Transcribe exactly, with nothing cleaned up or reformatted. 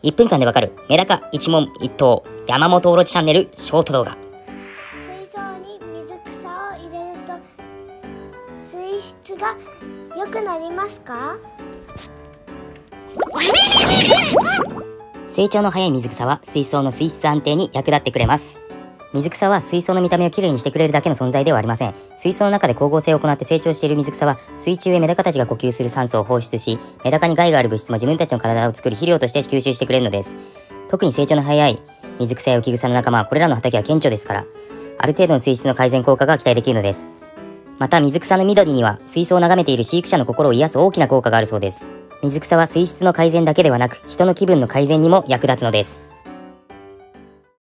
いっぷんかんでわかるメダカ一問一答山本オロチチャンネルショート動画。 水槽に水草を入れると水質が良くなりますか？ 成長の早い水草は水槽の水質安定に役立ってくれます。水草は水槽の見た目をきれいにしてくれるだけの存在ではありません。水槽の中で光合成を行って成長している水草は水中へメダカたちが呼吸する酸素を放出し、メダカに害がある物質も自分たちの体を作る肥料として吸収してくれるのです。特に成長の早い水草や浮き草の仲間はこれらの畑は顕著ですから、ある程度の水質の改善効果が期待できるのです。また水草の緑には水槽を眺めている飼育者の心を癒す大きな効果があるそうです。水草は水質の改善だけではなく人の気分の改善にも役立つのです。